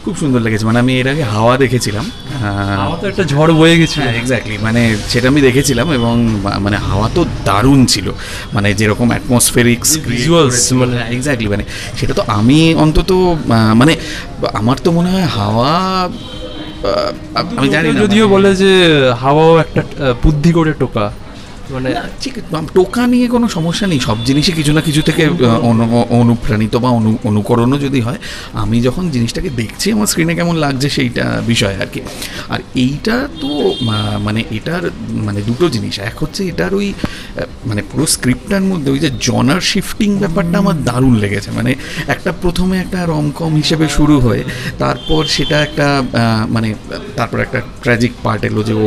খুব সুন্দর লেগেছে। মানে আমি এর আগে হাওয়া দেখেছিলাম, হাওয়া তো একটা ঝড় বয়ে গেছে। এক্স্যাক্টলি, মানে সেটা আমি দেখেছিলাম এবং মানে হাওয়া তো দারুণ ছিল, মানে যেরকম অ্যাটমসফেরিক্স ভিজুয়ালস, মানে এক্স্যাক্টলি, মানে সেটা তো আমি অন্তত মানে আমার তো মনে হয় হাওয়া, আমি জানি না, যদিও বলে যে হাওয়াও একটা বুদ্ধি করে টোকা, মানে ঠিক টোকা নিয়ে কোনো সমস্যা নেই, সব জিনিসই কিছু না কিছু থেকে অনুপ্রাণিত বা অনুকরণও যদি হয়। আমি যখন জিনিসটাকে দেখছি আমার স্ক্রিনে কেমন লাগছে সেইটা বিষয় আর কি। আর এইটা তো মানে এটার মানে দুটো জিনিস, এক হচ্ছে এটার ওই মানে পুরো স্ক্রিপ্টটার মধ্যে ওই যে জনার শিফটিং ব্যাপারটা আমার দারুণ লেগেছে। মানে একটা প্রথমে একটা রমকম হিসেবে শুরু হয়ে তারপর সেটা একটা মানে তারপর একটা ট্র্যাজিক পার্ট এলো যে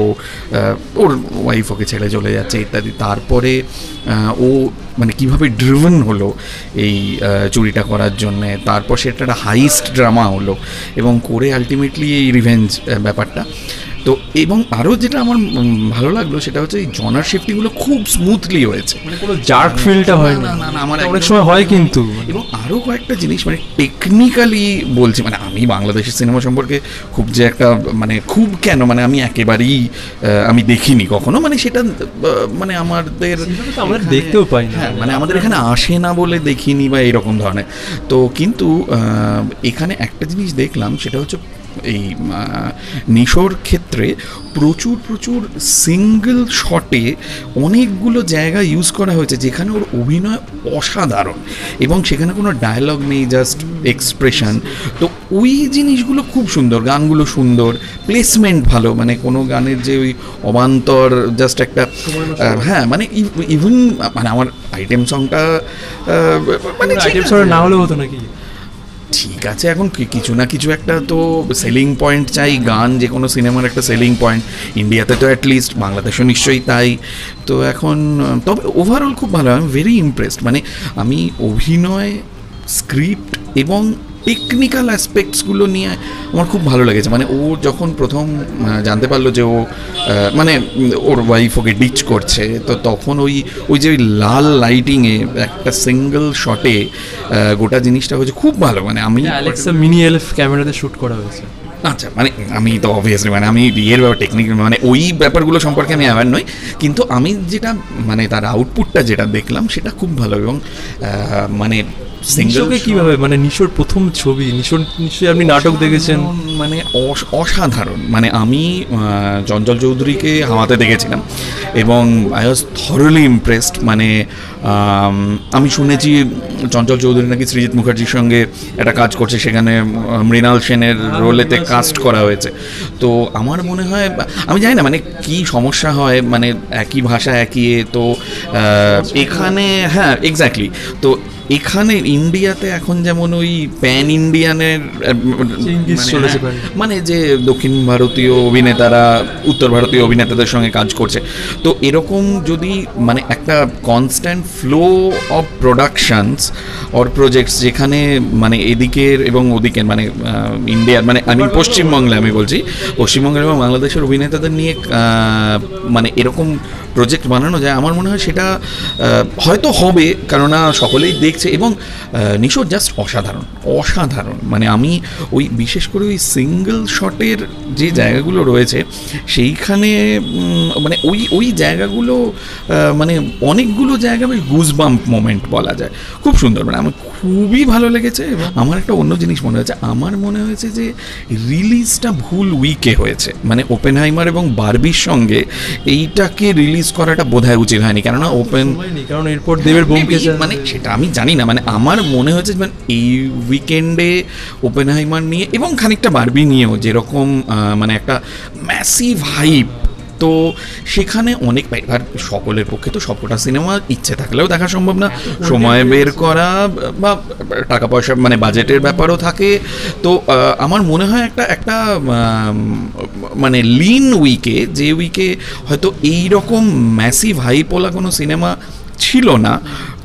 ওর ওয়াইফ ওকে ছেড়ে চলে যাচ্ছে ইত্যাদি। তারপরে ও মানে কীভাবে ড্রিভেন হলো এই চুরিটা করার জন্যে, তারপর সেটা একটা হাইস্ট ড্রামা হলো এবং করে আলটিমেটলি এই রিভেঞ্জ ব্যাপারটা। তো এবং আরও যেটা আমার ভালো লাগলো সেটা হচ্ছে এই জনার শিফটিংগুলো খুব স্মুথলি হয়েছে, মানে কোনো জার্ক ফিলটা হয় না। না আমার অনেক সময় হয় কিন্তু। এবং আরও কয়েকটা জিনিস মানে টেকনিক্যালি বলছি, মানে আমি বাংলাদেশের সিনেমা সম্পর্কে খুব যে একটা মানে খুব কেন মানে আমি একেবারেই আমি দেখিনি কখনো, মানে সেটা মানে আমাদের আমরা দেখতেও পাই না, হ্যাঁ মানে আমাদের এখানে আসে না বলে দেখিনি বা এরকম ধরনের। তো কিন্তু এখানে একটা জিনিস দেখলাম সেটা হচ্ছে এই নিশোর ক্ষেত্রে প্রচুর প্রচুর সিঙ্গেল শটে অনেকগুলো জায়গা ইউজ করা হয়েছে যেখানে ওর অভিনয় অসাধারণ এবং সেখানে কোনো ডায়লগ নেই, জাস্ট এক্সপ্রেশন। তো ওই জিনিসগুলো খুব সুন্দর, গানগুলো সুন্দর, প্লেসমেন্ট ভালো, মানে কোনো গানের যে ওই অবান্তর জাস্ট একটা হ্যাঁ মানে ইভেন মানে আমার আইটেম সংটা মানে আইটেম সং না হলেও হতো নাকি, ঠিক আছে এখন কিছু না কিছু একটা তো সেলিং পয়েন্ট চাই, গান যে কোনো সিনেমার একটা সেলিং পয়েন্ট, ইন্ডিয়াতে তো অ্যাটলিস্ট, বাংলাদেশও নিশ্চয়ই তাই। তো এখন তবে ওভারঅল খুব ভালো, আমি ভেরি ইমপ্রেসড। মানে আমি অভিনয়, স্ক্রিপ্ট এবং টেকনিক্যাল অ্যাসপেক্টসগুলো নিয়ে আমার খুব ভালো লেগেছে। মানে ও যখন প্রথম জানতে পারলো যে ও মানে ওর ওয়াইফ ওকে ডিচ করছে, তো তখন ওই যে ওই লাল লাইটিংয়ে একটা সিঙ্গেল শটে গোটা জিনিসটা হয়েছে খুব ভালো। মানে আমি অ্যালেক্সা মিনি এলএফ ক্যামেরাতে শ্যুট করা হয়েছে। আচ্ছা, মানে আমি তো অবভিয়াসলি মানে আমি ইয়ের ব্যাপার টেকনিক মানে ওই ব্যাপারগুলো সম্পর্কে আমি অ্যাওয়ার নই, কিন্তু আমি যেটা মানে তার আউটপুটটা যেটা দেখলাম সেটা খুব ভালো। এবং মানে নিশোকে কিভাবে, মানে নিশোর প্রথম ছবি, নিশোর নিশ্চয়ই আপনি নাটক দেখেছেন, মানে অসাধারণ। মানে আমি চঞ্চল চৌধুরীকে হাওয়াতে দেখেছিলাম এবং আই ওয়াজ থরলি ইমপ্রেসড। মানে আমি শুনেছি চঞ্চল চৌধুরী নাকি সৃজিত মুখার্জির সঙ্গে একটা কাজ করছে, সেখানে মৃণাল সেনের রোলেতে কাস্ট করা হয়েছে। তো আমার মনে হয়, আমি জানি না মানে কি সমস্যা হয়, মানে একই ভাষা একই তো এখানে হ্যাঁ এক্স্যাক্টলি। তো এখানে ইন্ডিয়াতে এখন যেমন ওই প্যান ইন্ডিয়ানের মানে যে দক্ষিণ ভারতীয় অভিনেতারা উত্তর ভারতীয় অভিনেতাদের সঙ্গে কাজ করছে, তো এরকম যদি মানে একটা constant flow of productions or projects যেখানে মানে এদিকের এবং ওদিকের মানে ইন্ডিয়ার মানে আমি পশ্চিমবঙ্গে আমি বলছি পশ্চিমবঙ্গের এবং বাংলাদেশের অভিনেতাদের নিয়ে মানে এরকম প্রজেক্ট বানানো যায়, আমার মনে হয় সেটা হয়তো হবে, কেননা সকলেই দেখছে। এবং নিশো জাস্ট অসাধারণ অসাধারণ। মানে আমি ওই বিশেষ করে ওই সিঙ্গেল শটের যে জায়গাগুলো রয়েছে সেইখানে মানে ওই জায়গাগুলো মানে অনেকগুলো জায়গা বেশ গুজবাম্প মোমেন্ট বলা যায়, খুব সুন্দর। মানে আমার খুবই ভালো লেগেছে। এবং আমার একটা অন্য জিনিস মনে হয়েছে, আমার মনে হয়েছে যে রিলিজটা ভুল উইকে হয়েছে। মানে ওপেনহাইমার এবং বারবির সঙ্গে এইটাকে রিলিজ করাটা বোধহয় উচিত হয়নি, কেননা কারণ এরপর দেবের বোমকেশ মানে সেটা আমি জানি না, মানে আমার মনে হয়েছে মানে এই উইকেন্ডে ওপেনহাইমার নিয়ে এবং খানিকটা বারবি নিয়েও যেরকম মানে একটা ম্যাসিভ হাইপ, তো সেখানে অনেক এবার সকলের পক্ষে তো সবকটা সিনেমা ইচ্ছে থাকলেও দেখা সম্ভব না, সময় বের করা বা টাকা পয়সা মানে বাজেটের ব্যাপারও থাকে। তো আমার মনে হয় একটা মানে লিন উইকে, যে উইকে হয়তো এই রকম ম্যাসিভ হাইপওয়ালা কোনো সিনেমা ছিল না,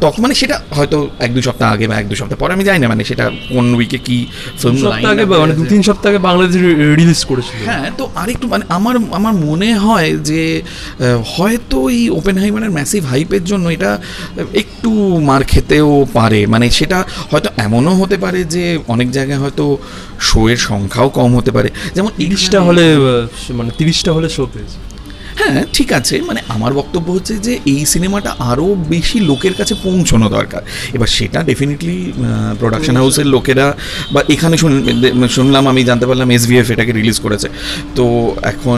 তখন মানে সেটা হয়তো 1-2 সপ্তাহ আগে বা 1-2 সপ্তাহ পরে, আমি জানি না মানে সেটা কোন উইকে কি ফিল্ম সপ্তাহ আগে বা মানে 2-3 সপ্তাহ আগে বাংলাদেশে রিলিজ করেছিল। হ্যাঁ, তো আরেকটু মানে আমার মনে হয় যে হয়তো এই ওপেনহাইমারের ম্যাসিভ হাইপের জন্য এটা একটু মার খেতেও পারে, মানে সেটা হয়তো এমনও হতে পারে যে অনেক জায়গায় হয়তো শোয়ের সংখ্যাও কম হতে পারে, যেমন 30টা হলে মানে 30টা হলে শো পেয়েছে। হ্যাঁ ঠিক আছে, মানে আমার বক্তব্য হচ্ছে যে এই সিনেমাটা আরও বেশি লোকের কাছে পৌঁছানো দরকার। এবার সেটা ডেফিনেটলি প্রোডাকশন হাউসের লোকেরা বা এখানে শুনলাম, আমি জানতে পারলাম SVF এটাকে রিলিজ করেছে। তো এখন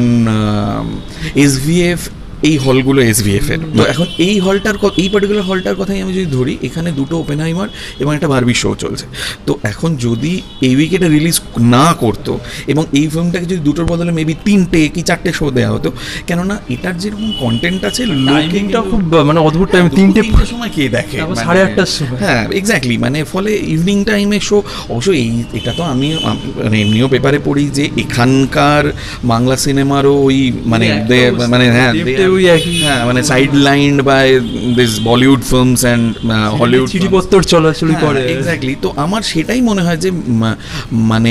SVF এই হলগুলো SVF এর, তো এখন এই হলটার এই পার্টিকুলার হলটার কথাই আমি যদি ধরি, এখানে 2টো ওপেনহাইমার এবং একটা বারবি শো চলছে। তো এখন যদি এই উইকেটে রিলিজ না করতো এবং এই ফিল্মটাকে যদি 2টোর বদলে মেবি 3টে কি 4টে শো দেওয়া হতো, কেননা এটার যেরকম কন্টেন্ট আছে, টাইমিংটা খুব মানে অদ্ভুত টাইম, 3টের সময় কে দেখে, 8:30টার সময়। হ্যাঁ এক্স্যাক্টলি, মানে ফলে ইভিনিং টাইমে শো। অবশ্য এটা তো আমি মানে এমনিও পেপারে পড়ি যে এখানকার বাংলা সিনেমারও ওই মানে মানে হ্যাঁ হ্যাঁ মানে sidelined by this Bollywood films and Hollywood চিঠিপত্তর চলাচলি করে। এক্স্যাক্টলি, তো আমার সেটাই মনে হয় যে মানে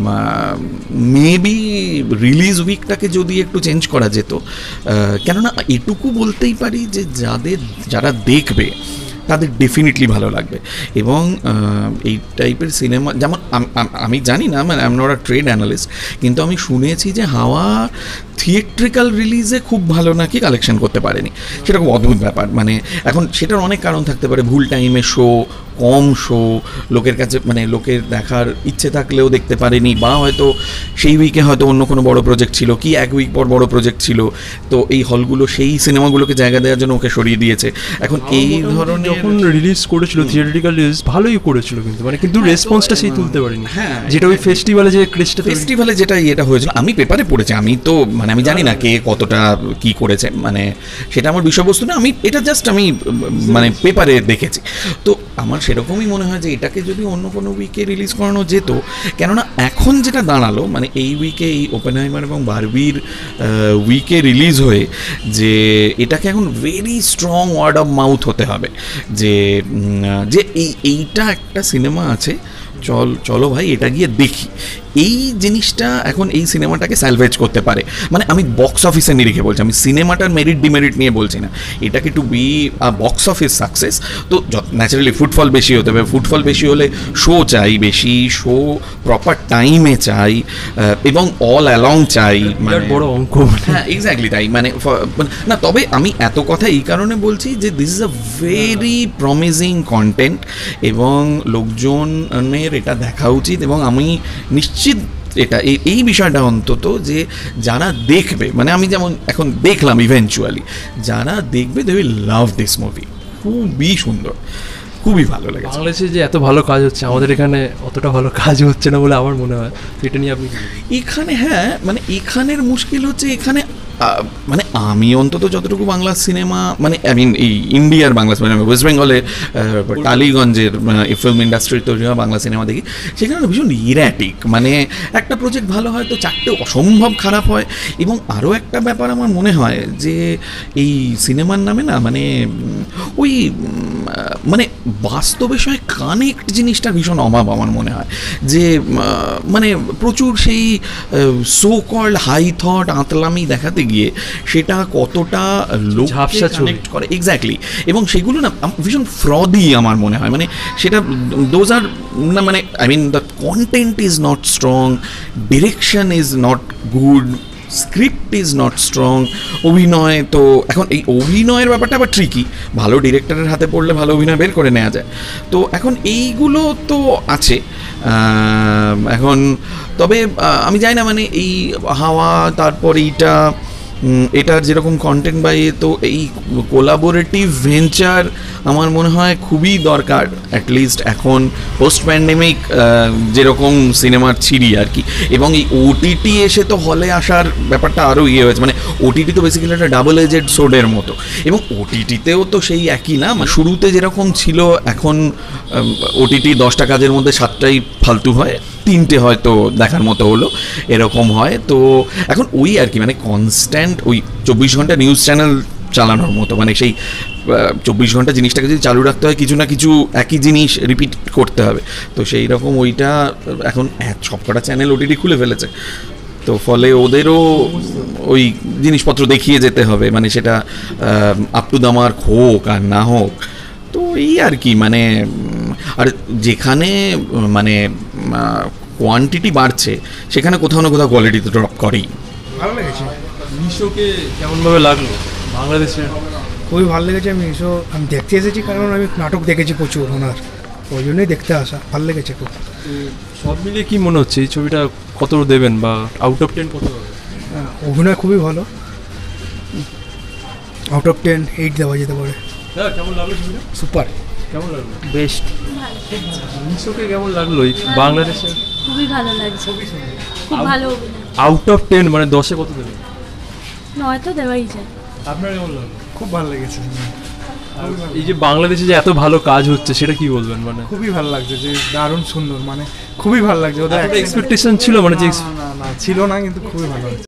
মেবি রিলিজ উইকটাকে যদি একটু চেঞ্জ করা যেত, কেননা এটুকু বলতেই পারি যে যারা দেখবে তাদের ডেফিনেটলি ভালো লাগবে। এবং এই টাইপের সিনেমা, যেমন আমি জানি না, মানে I am not a trade analyst, কিন্তু আমি শুনেছি যে হাওয়া থিয়েট্রিক্যাল রিলিজে খুব ভালো নাকি কালেকশন করতে পারেনি। সেটা খুব অদ্ভুত ব্যাপার, মানে এখন সেটার অনেক কারণ থাকতে পারে, ভুল টাইমে শো, কম শো, লোকের কাছে মানে লোকের দেখার ইচ্ছে থাকলেও দেখতে পারেনি, বা হয়তো সেই উইকে হয়তো অন্য কোনো বড় প্রজেক্ট ছিল, কি 1 উইক পর বড় প্রজেক্ট ছিল, তো এই হলগুলো সেই সিনেমাগুলোকে জায়গা দেওয়ার জন্য ওকে সরিয়ে দিয়েছে। এখন এই ধরনের যখন রিলিজ করেছিল থিয়েট্রিক্যাল রিলিজ ভালোই করেছিল, কিন্তু মানে কিন্তু রেসপন্সটা সেই তুলতে পারেনি। হ্যাঁ, যেটা ওই ফেস্টিভ্যালে যে ফেস্টিভ্যালে যেটা এটা হয়েছিল, আমি পেপারে পড়েছি, আমি তো মানে আমি জানি না কে কতটা কি করেছে, মানে সেটা আমার বিষয়বস্তু না, আমি এটা জাস্ট আমি মানে পেপারে দেখেছি। তো আমার সেরকমই মনে হয় যে এটাকে যদি অন্য কোনো উইকে রিলিজ করানো যেত, কেননা এখন যেটা দাঁড়ালো মানে এই উইকে এই ওপেনহাইমার এবং বারবির উইকে রিলিজ হয়ে যে এটাকে এখন very strong word of mouth হতে হবে যে এইটা একটা সিনেমা আছে, চলো ভাই এটা গিয়ে দেখি। এই জিনিসটা এখন এই সিনেমাটাকে স্যালভেজ করতে পারে, মানে আমি বক্স অফিসের নিরিখে বলছি, আমি সিনেমাটার মেরিট ডিমেরিট নিয়ে বলছি না, এটাকে to be a box office success তো ন্যাচারালি ফুটফল বেশি হতে হবে। ফুটফল বেশি হলে শো চাই বেশি, শো প্রপার টাইমে চাই এবং অল অ্যালং চাই, মানে বড় অঙ্ক। হ্যাঁ এক্স্যাক্টলি তাই, মানে না, তবে আমি এত কথা এই কারণে বলছি যে this is a very promising content এবং লোকজনের এটা দেখা উচিত। এবং আমি নিশ্চিত এটা এই বিষয়টা অন্তত যে যারা দেখবে, মানে আমি যেমন এখন দেখলাম ইভেনচুয়ালি, যারা দেখবে they will love this movie. খুবই সুন্দর, খুবই ভালো লেগেছে। বাংলাদেশে যে এত ভালো কাজ হচ্ছে, আমাদের এখানে অতটা ভালো কাজ হচ্ছে না বলে আমার মনে হয়। এটা নিয়ে আপনি এখানে, হ্যাঁ মানে এখানের মুশকিল হচ্ছে, এখানে মানে আমি অন্তত যতটুকু বাংলা সিনেমা, মানে আই মিন এই ইন্ডিয়ার বাংলা সিনেমা, ওয়েস্ট বেঙ্গলের টালিগঞ্জের ফিল্ম ইন্ডাস্ট্রির তৈরি হওয়া বাংলা সিনেমা দেখি, সেখানে ভীষণ ইরাটিক, মানে একটা প্রজেক্ট ভালো হয় তো 4টে অসম্ভব খারাপ হয়। এবং আরও একটা ব্যাপার আমার মনে হয় যে এই সিনেমার নামে না মানে ওই মানে বাস্তবের সঙ্গে কানেক্ট জিনিসটা ভীষণ অভাব আমার মনে হয়, যে মানে প্রচুর সেই সো কল্ড হাই থট আতলামি দেখাতে গিয়ে সেটা কতটা লোক কানেক্ট করে এক্স্যাক্টলি, এবং সেগুলো না ভীষণ ফ্রডি আমার মনে হয়, মানে সেটা দোজ আর না, মানে I mean the content is not strong, direction is not good, script is not strong, অভিনয় তো এখন এই অভিনয়ের ব্যাপারটা আবার ট্রিকি, ভালো ডিরেক্টরের হাতে পড়লে ভালো অভিনয় বের করে নেওয়া যায়। তো এখন এইগুলো তো আছে এখন, তবে আমি জানি না মানে এই হাওয়া, তারপর এটার যেরকম কন্টেন্ট বা তো এই কোলাবোরেটিভ ভেঞ্চার আমার মনে হয় খুবই দরকার, অ্যাটলিস্ট এখন পোস্ট প্যান্ডেমিক যেরকম সিনেমার ছিরি আর কি। এবং এই ওটিটি এসে তো হলে আসার ব্যাপারটা আরও হয়েছে, মানে ওটিটি তো বেসিক্যালি একটা ডাবল এজেড সোডের মতো, এবং ওটিটিতেও তো সেই একই না, শুরুতে যেরকম ছিল এখন ওটিটি 10টা কাজের মধ্যে 7টাই ফালতু হয়, 3টে হয়তো দেখার মতো হলো, এরকম হয়। তো এখন ওই আর কি, মানে কনস্ট্যান্ট ওই 24 ঘন্টা নিউজ চ্যানেল চালানোর মতো, মানে সেই 24 ঘন্টা জিনিসটাকে যদি চালু রাখতে হয় কিছু না কিছু একই জিনিস রিপিট করতে হবে। তো সেই রকম ওইটা এখন সবকটা চ্যানেল ওটিটি খুলে ফেলেছে, তো ফলে ওদেরও ওই জিনিসপত্র দেখিয়ে যেতে হবে, মানে সেটা আপ টু দ্য মার্ক হোক আর না হোক। তো এই আর কি, মানে আর যেখানে মানে কোয়ান্টিটি বাড়ছে সেখানে কোথাও না কোথাও কোয়ালিটি তো ড্রপ করেই। ভালো লেগেছে। নিশোকে কেমনভাবে লাগলো বাংলাদেশের? খুবই ভালো লেগেছে। আমি দেখতে এসেছি কারণ আমি নাটক দেখেছি প্রচুর ওনার, ওই জন্যই দেখতে আসা। ভালো লেগেছে খুব। সব মিলিয়ে কি মনে হচ্ছে এই ছবিটা কত দেবেন বা আউট অফ 10 কত হবে? অভিনয় খুবই ভালো, আউট অফ 10 8 দেওয়া যেতে পারে। হ্যাঁ, কেমন লাগলো ছবিটা? সুপার, কেমন লাগলো? বেস্ট। নিশোকে কেমন লাগলো এই বাংলাদেশের? খুবই ভালো লাগছে, খুব ভালো অভিনয়। আউট অফ 10 মানে 10-এ কত দেবেন? 9 তো দেওয়াই যায়। আপনার কেমন লাগলো? খুব ভালো লেগেছে। এই যে বাংলাদেশে যে এত ভালো কাজ হচ্ছে সেটা কি বলবেন? মানে খুবই ভালো লাগছে, যে দারুণ সুন্দর, মানে খুবই ভালো লাগছে। ওদের এক্সপেকটেশন ছিল মানে যে না ছিল না, কিন্তু খুবই ভালো লাগছে।